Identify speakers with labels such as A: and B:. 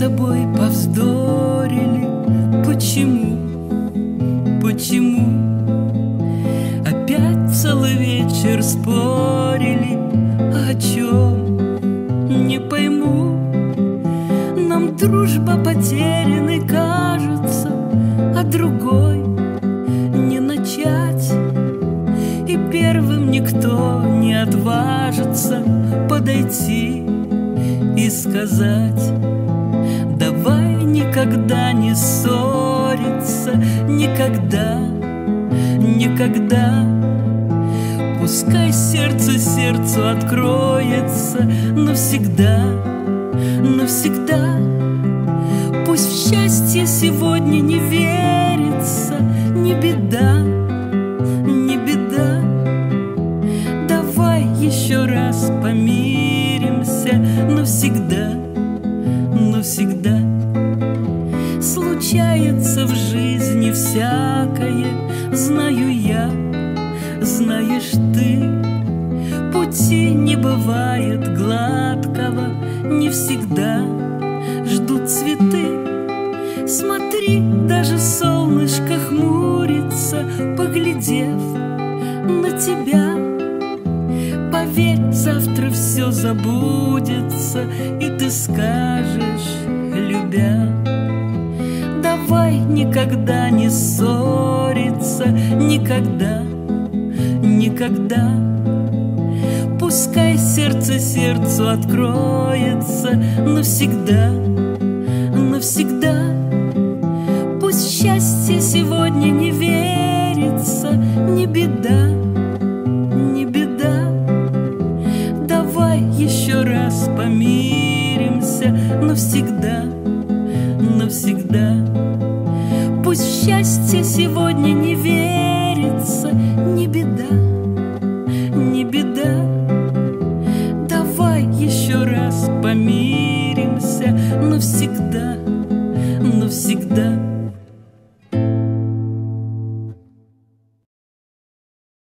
A: тобой повздорили. Почему? Почему? Опять целый вечер спорили. О чем? Не пойму. Нам дружба потерянной кажется, а другой не начать. И первым никто не отважится подойти и сказать: давай никогда не ссориться, никогда, никогда. Пускай сердце сердцу откроется навсегда, навсегда. Пусть в счастье сегодня не верится, не беда, не беда. Давай еще раз помиримся навсегда, навсегда. Случается в жизни всякое, знаю я, знаешь ты. Пути не бывает гладкого, не всегда ждут цветы. Смотри, даже солнышко хмурится, поглядев на тебя. Поверь, завтра все забудется, и ты скажешь, любя: давай никогда не ссориться, никогда, никогда. Пускай сердце сердцу откроется навсегда, навсегда. Пусть счастье сегодня не верится, не беда, не беда. Давай еще раз помиримся навсегда, навсегда. Пусть в счастье сегодня не верится,